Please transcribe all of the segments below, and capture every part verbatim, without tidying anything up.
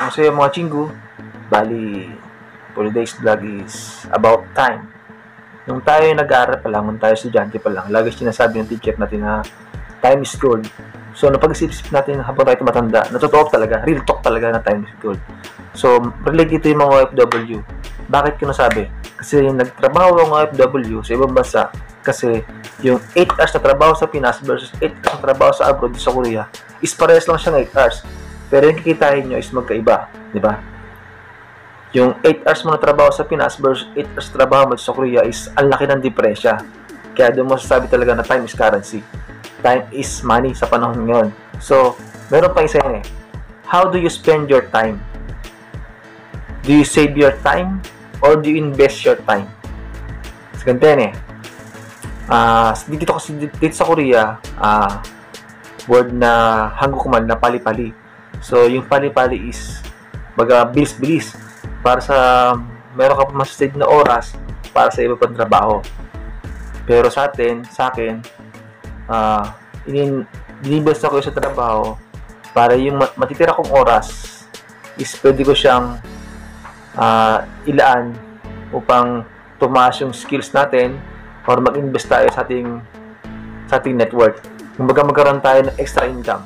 Ang sa'yo mga chinggu, bali, for today's vlog is about time. Nung tayo yung nag-aaral pa lang, nung tayo estudyante pa lang, lagi sinasabi ng teacher natin na time is gold. So, napag-isip-isip natin habang tayo matanda, natotoo talaga, real talk talaga na time is gold. So, relate ito yung mga O F W. Bakit ko nasabi? Kasi nagtrabaho ang O F W sa ibang bansa, kasi yung eight hours na trabaho sa Pinas versus eight hours na trabaho sa abroad sa Korea is parehas lang siyang eight hours. Pero yung kikitain nyo is magkaiba, di ba? Yung eight hours mo na trabaho sa Pinas versus eight hours na trabaho mo sa Korea is ang laki ng diferensya. Kaya doon mo sasabi talaga na time is currency. Time is money sa panahon ngayon. So, meron pa isa yun eh. How do you spend your time? Do you save your time? Or do you invest your time? Sa ganito yan eh. Uh, dito kasi dito sa Korea, uh, word na Hangukman na pali-pali. So, yung pali-pali is baga bilis-bilis para sa meron ka pa mas-save na oras para sa iba pang trabaho. Pero sa atin, sa akin, uh, in-invest ako sa trabaho para yung matitira kong oras is pwede ko siyang uh, ilaan upang tumaas yung skills natin or mag-invest tayo sa ating sa ating network. Kumbaga magkaroon tayo ng extra income.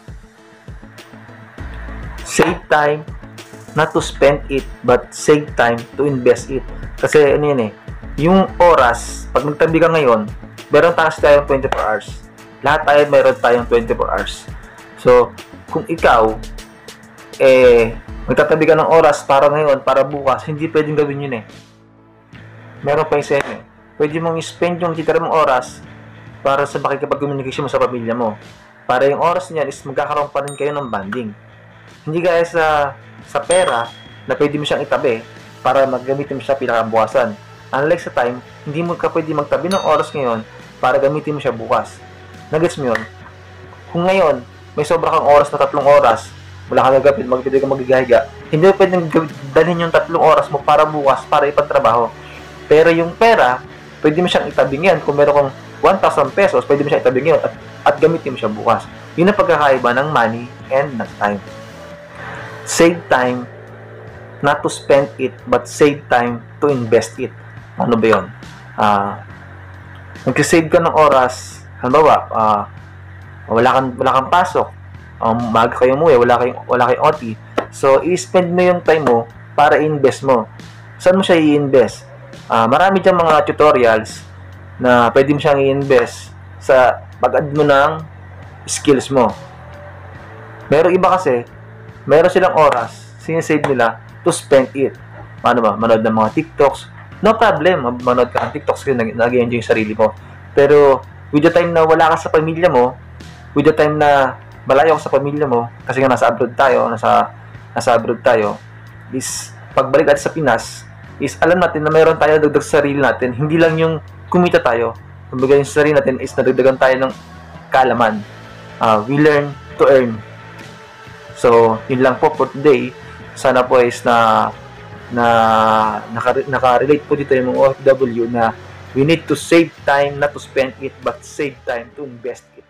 Save time, not to spend it, but save time to invest it. Kasi ano yan eh, yung oras, pag nagtabi ka ngayon, meron tayo tayong twenty-four hours. Lahat tayo meron tayong twenty-four hours. So, kung ikaw, eh, magtatabi ka ng oras para ngayon, para bukas, hindi pwedeng gawin yun eh. Meron pa yung sa'yo eh. Pwede mong i-spend yung titira mong oras para sa makikipag-communication mo sa pamilya mo. Para yung oras niyan is magkakaroon pa rin kayo ng bonding. Hindi gaya sa sa pera na pwede mo siyang itabi para maggamitin mo siya pinakabukasan. Unlike sa time, hindi mo ka pwede magtabi ng oras ngayon para gamitin mo siya bukas. Nagets mo yun? Kung ngayon, may sobra kang oras na tatlong oras, wala kang gagawin, magpili ka magigahiga, hindi mo pwedeng dalhin yung tatlong oras mo para bukas, para ipagtrabaho. Pero yung pera, pwede mo siyang itabi ngayon. Kung meron kang one thousand pesos, pwede mo siyang itabi ngayon at, at gamitin mo siya bukas. Yun ang pagkakaiba ng money and ng time. Save time, not to spend it, but save time to invest it. Ano ba yun? Uh, Nag-save ka ng oras, halimbawa, uh, wala kang, wala kang pasok, um, maaga kayo umuwi, wala kayong, wala kayong O T. So, i-spend mo yung time mo para i-invest mo. Saan mo siya i-invest? Uh, marami dyan mga tutorials na pwede mo siyang i-invest sa pag-add mo ng skills mo. Meron iba kasi, meron silang oras, sinisave nila to spend it. Ano ba? Manood ng mga TikToks. No problem, manood ka ng TikToks kasi nag-enjoy yung sarili mo. Pero, with the time na wala ka sa pamilya mo, with the time na malayo ka sa pamilya mo, kasi nga nasa abroad tayo, nasa, nasa abroad tayo, is, pagbalik natin sa Pinas, is alam natin na mayroon tayo dagdag sa sarili natin, hindi lang yung kumita tayo. Kumbaga yung sarili natin is nadagdagan tayo ng kaalaman. Uh, we learn to earn. So, yun lang po for today. Sana po is na na naka-relate po dito yung mga O F W na we need to save time, not to spend it, but save time to invest it.